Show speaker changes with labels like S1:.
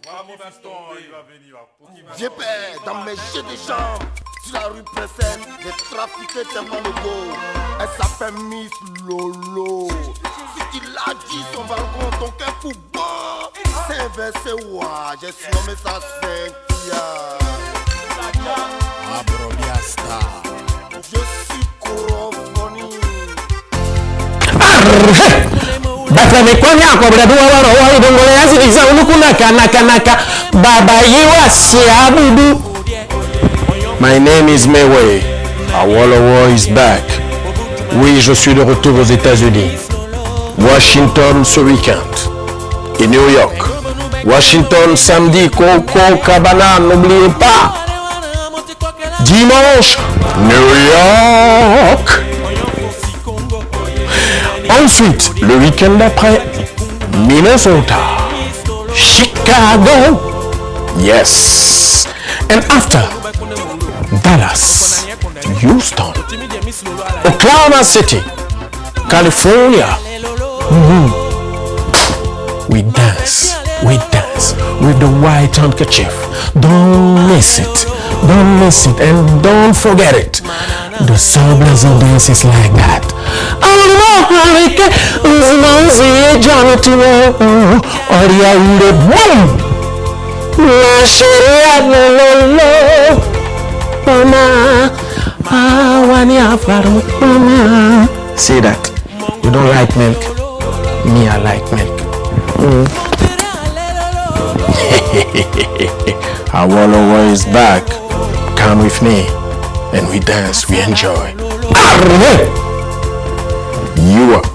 S1: J'ai peur dans mes jeux de jambes. Sur la rue Princesse, j'ai trafiqué tellement de go. Elle s'appelle Miss Lolo. Si tu l'as dit son balcon, ton cœur pour bon. C'est inversé, ouah, j'ai surnommé ça Cynthia.
S2: Abrobiasta.
S1: Je suis Corofoni.
S3: Bafame kwanya kwa bradu wa idongole yazi unukunaka naka baba yiwa siabudu.
S4: My name is Mayway. Awolowo is back. Oui, je suis de retour aux États-Unis. Washington ce week-end. Et New York. Washington samedi, Coco Cabana, n'oubliez pas. Dimanche, New York. Ensuite, le week-end d'après, Minnesota, Chicago, yes. And after, Dallas, Houston, Oklahoma City, California. We dance with the white handkerchief. Don't miss it, and don't forget it. The Sabres dance is like that. See that? You don't like milk? Me, I like milk. Awolowo is back. Come with me, and we dance, we enjoy. You are